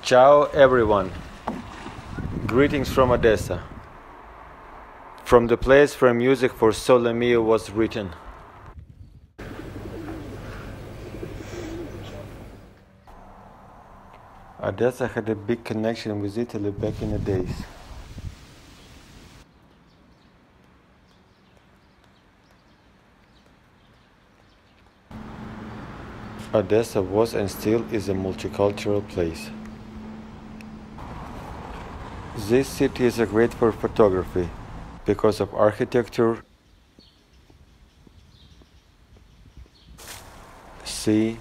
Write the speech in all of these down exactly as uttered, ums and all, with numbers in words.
Ciao everyone, greetings from Odessa, from the place where music for Sole Mio was written. Odessa had a big connection with Italy back in the days. Odessa was and still is a multicultural place. This city is great for photography because of architecture, sea,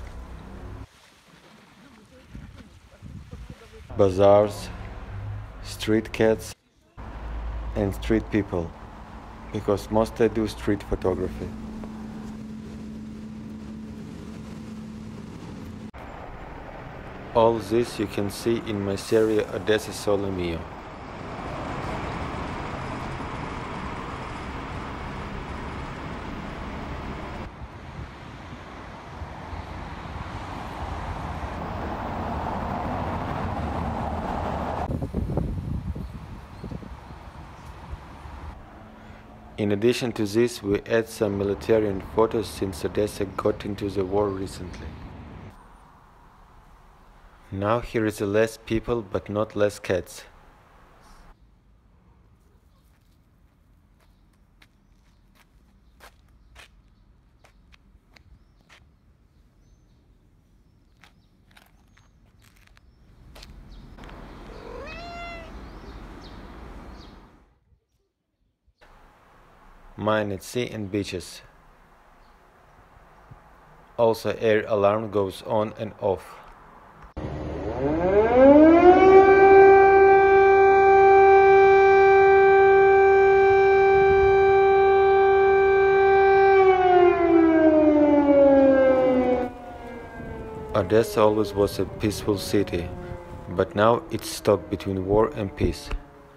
bazaars, street cats, and street people, because mostly do street photography. All this you can see in my series Odessa Sole Mio. In addition to this, we add some military photos since Odessa got into the war recently. Now here is less people, but not less cats. Mine at sea and beaches. Also air alarm goes on and off. Odessa always was a peaceful city, but now it's stuck between war and peace.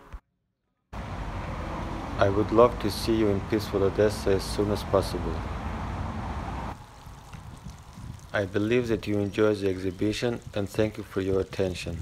I would love to see you in peaceful Odessa as soon as possible. I believe that you enjoy the exhibition and thank you for your attention.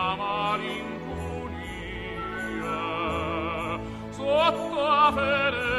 Sotto a